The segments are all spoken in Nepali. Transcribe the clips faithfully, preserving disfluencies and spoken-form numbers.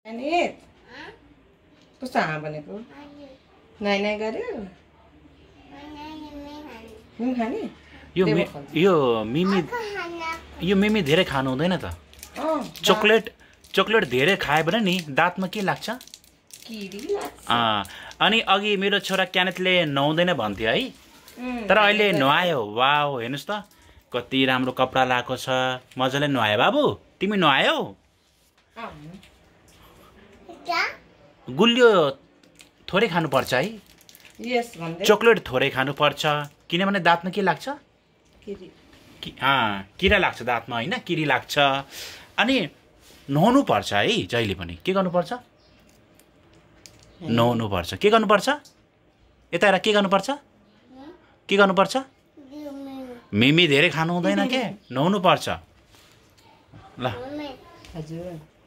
अनि कस्तो हाँ भनेको नाइ नाइ गर्यो मिमी खाने यो यो मिमी यो मिमी धेरै खानु हुँदैन त चकलेट चकलेट धेरै खायो भने नि दाँतमा के लाग्छ किरी लाग्छ अनि अघि मेरो छोरा क्यानेथले नुहाउँदैन भन्थ्यो है तर अहिले नुहायो वाउ हेर्नुस् त कति राम्रो कपडा लाएको छ मजाले नुहायो बाबु तिमी नुहायौ गुलियो थोरै खानुपर्छ है यस भन्दै चकलेट थोरै खानुपर्छ किनभने दाँतमा के लाग्छ किरी किरा लाग्छ दाँतमा हैन किरी लाग्छ अनि नुहाउनु पर्छ है जहिले पनि के गर्नुपर्छ नुहाउनु पर्छ के गर्नुपर्छ यता हेर के गर्नुपर्छ के गर्नुपर्छ मिमी धेरै खानु हुँदैन के नुहाउनु पर्छ ल हजुर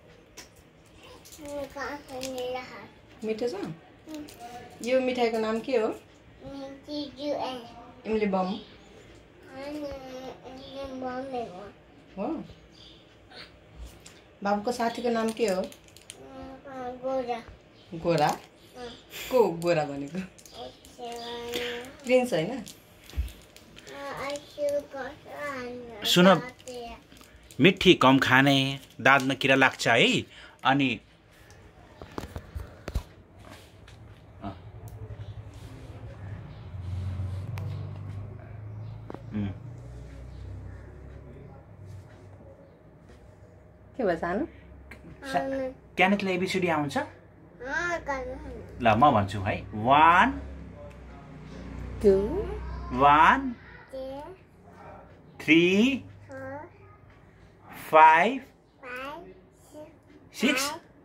मिठो छ यो मिठाईको नाम के हो इमली बम हो बाबुको साथीको नाम के हो गोरा गोरा को गोरा भनेको प्रिन्स हैन सुन मिठी कम खाने दाँतमा किरा लाग्छ है अनि के भयो सानो क्यानेथले एबिसिडी आउँछ ल म भन्छु है one two one three five six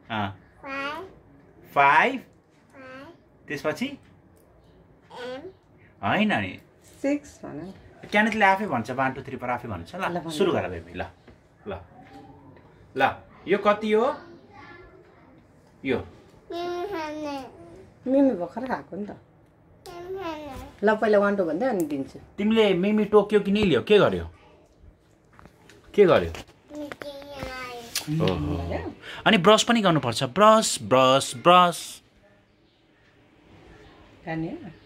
five त्यसपछि होइन नि सिक्स भन क्यानेथले आफै भन्छ वान टू थ्री पर आफै भन्छ ल सुरु गर बेबी ल ल ल यो कति हो यो मिमी भर्खर खाएको नि त ल पहिला वान टू भन्दै अनि दिन्छु तिमीले मिमी टोक्यो कि नि लियो के गर्यो के गर्यो अनि ब्रस पनि गर्नुपर्छ ब्रस ब्रस ब्रस खाने